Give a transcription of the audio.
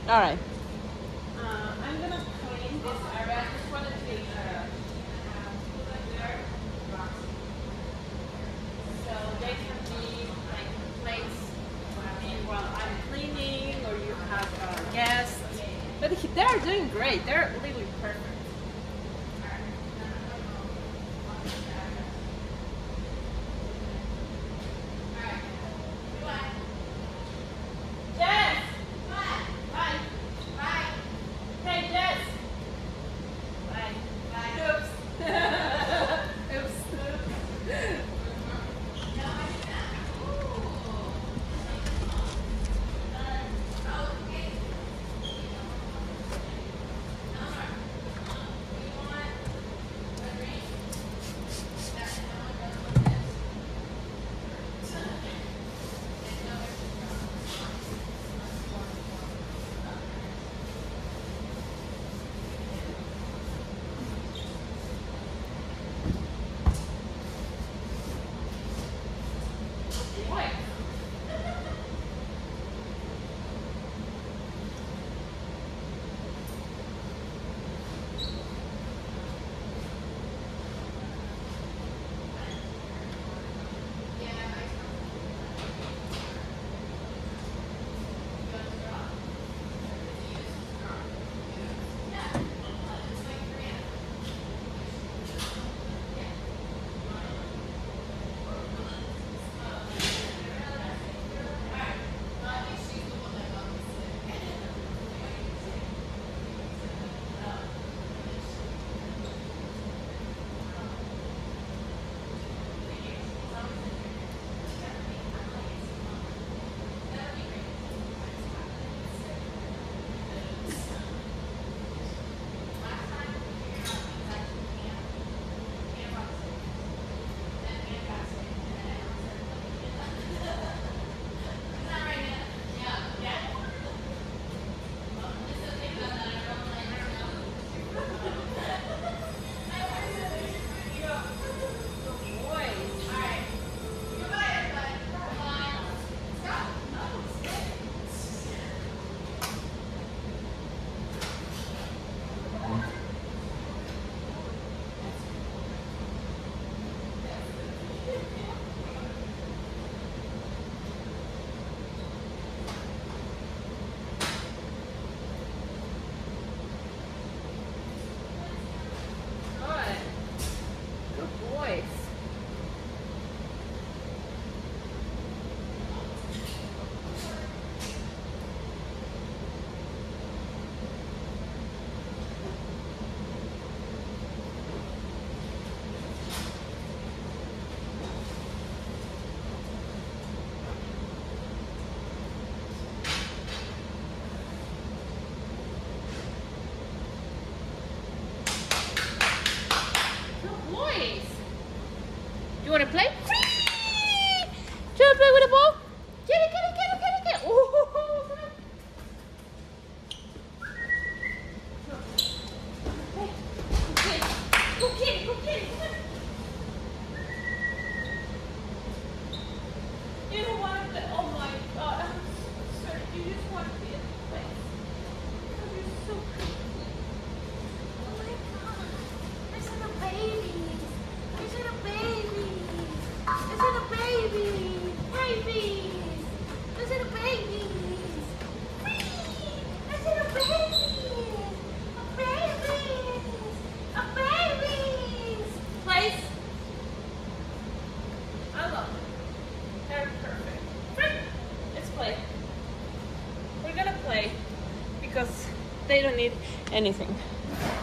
All right. I'm gonna clean this area. I just want to take so they can be like a place while I'm cleaning, or you have guests. But they're doing great. They're living perfect. Jess! Bye. Bye. Hey, Jess! Bye. Bye. Oops. Oops. Good boys. Good boys. You want to play? Whee! Do you want to play with the ball? Get it, get it, get it, get it, get it. Ooh, come on. Go get it, go get it, come on. You don't want to play. Oh my God, I'm so sorry. You just want to be in the place. Oh, you're so pretty. Oh my God, there's little babies. There's little babies. There's little babies. Babies. There's little babies. Whee! There's little babies. Oh, babies. Oh, babies. Place. I love them. They're perfect. Let's play. We're gonna play because they don't need anything.